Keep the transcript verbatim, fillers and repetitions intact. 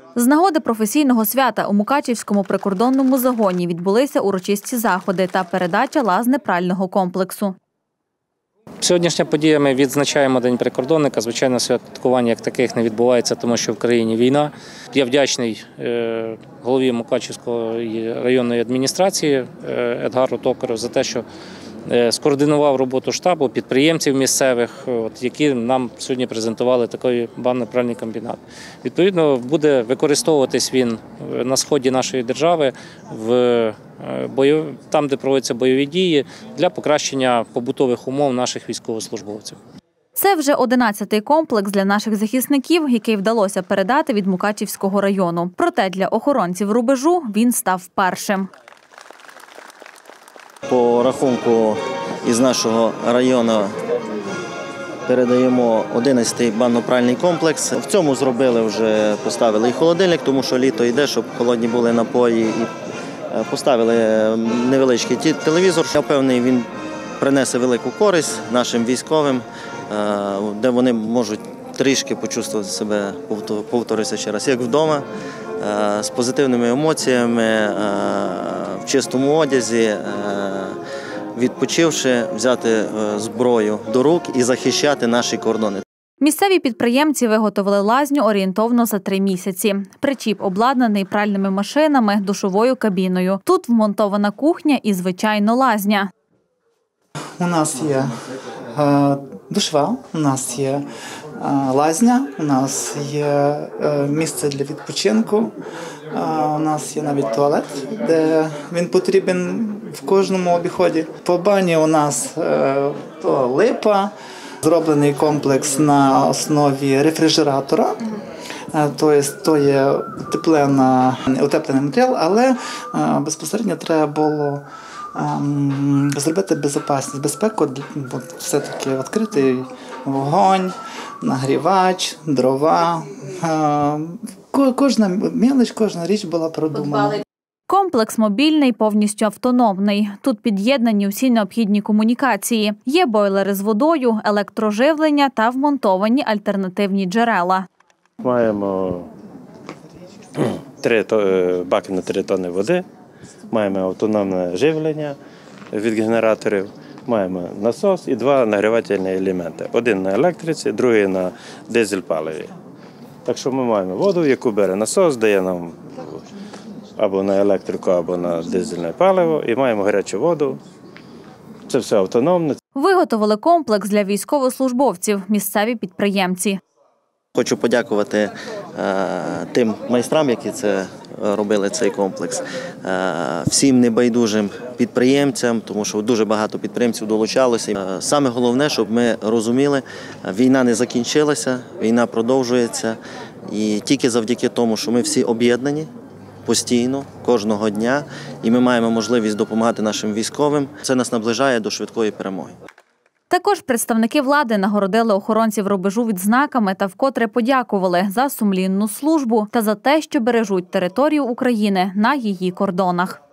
З нагоди професійного свята у Мукачівському прикордонному загоні відбулися урочисті заходи та передача лазнепрального комплексу. Сьогоднішня подія, ми відзначаємо День прикордонника. Звичайно, святкування як таких не відбувається, тому що в країні війна. Я вдячний голові Мукачівської районної адміністрації Едгару Токару за те, що скоординував роботу штабу, підприємців місцевих, які нам сьогодні презентували такий банно-пральний комбінат. Відповідно, буде використовуватись він на сході нашої держави, в бою... там, де проводяться бойові дії, для покращення побутових умов наших військовослужбовців. Це вже одинадцятий комплекс для наших захисників, який вдалося передати від Мукачівського району. Проте для охоронців рубежу він став першим. По рахунку із нашого району передаємо одинадцятий банно-пральний комплекс. В цьому зробили вже, поставили і холодильник, тому що літо йде, щоб холодні були напої. І поставили невеличкий телевізор. Я впевнений, він принесе велику користь нашим військовим, де вони можуть трішки почувствувати себе, повторюся ще раз, як вдома, з позитивними емоціями, в чистому одязі, відпочивши, взяти зброю до рук і захищати наші кордони. Місцеві підприємці виготовили лазню орієнтовно за три місяці. Причіп обладнаний пральними машинами, душовою кабіною. Тут вмонтована кухня і, звичайно, лазня. У нас є е, душова, у нас є е, лазня, у нас є е, місце для відпочинку, е, у нас є навіть туалет, де він потрібен в кожному обіході. По бані у нас е, то липа, зроблений комплекс на основі рефрижератора. Тобто то є утеплений, утеплений матеріал, але безпосередньо треба було зробити безпечність, безпеку, бо все-таки відкритий вогонь, нагрівач, дрова. Кожна мілоч, кожна річ була продумана. Комплекс мобільний, повністю автономний. Тут під'єднані всі необхідні комунікації. Є бойлери з водою, електроживлення та вмонтовані альтернативні джерела. Маємо три баки на три тонни води, маємо автономне живлення від генераторів, маємо насос і два нагрівательні елементи. Один на електриці, другий на дизель-паливі. Так що ми маємо воду, яку бере насос, дає нам або на електрику, або на дизельне паливо, і маємо гарячу воду. Це все автономне. Виготовили комплекс для військовослужбовців, місцеві підприємці. Хочу подякувати е, тим майстрам, які це робили, цей комплекс, е, всім небайдужим підприємцям, тому що дуже багато підприємців долучалося. Е, саме головне, щоб ми розуміли, війна не закінчилася, війна продовжується. І тільки завдяки тому, що ми всі об'єднані, постійно, кожного дня, і ми маємо можливість допомагати нашим військовим. Це нас наближає до швидкої перемоги. Також представники влади нагородили охоронців рубежу відзнаками та вкотре подякували за сумлінну службу та за те, що бережуть територію України на її кордонах.